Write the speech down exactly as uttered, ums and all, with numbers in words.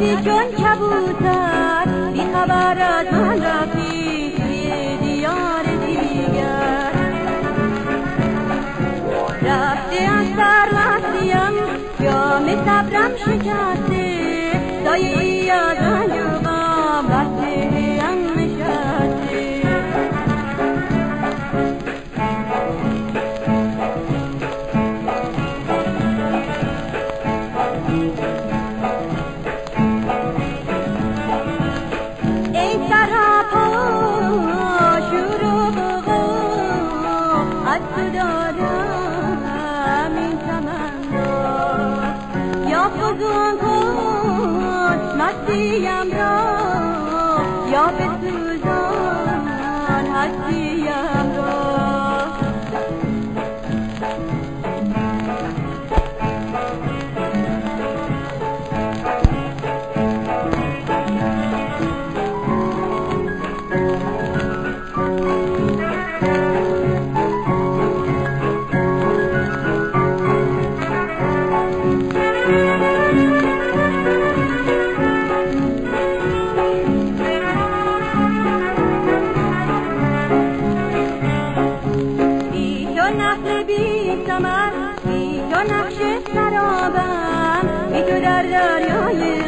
رفتی چون کبوتر بی خبر از من رفتی توی دیار دیگر. رفتی از سرمستیم جام صبرم شکسته سایه‌ای از انجام بسته‌ام نشسته. ای سراپا شروع از تو دارم این تمنا، یا فزون کن مستیم را یا بسوزان هستیم را. نقل بی ثمر بی تو نقش سرابم بی تو در دریای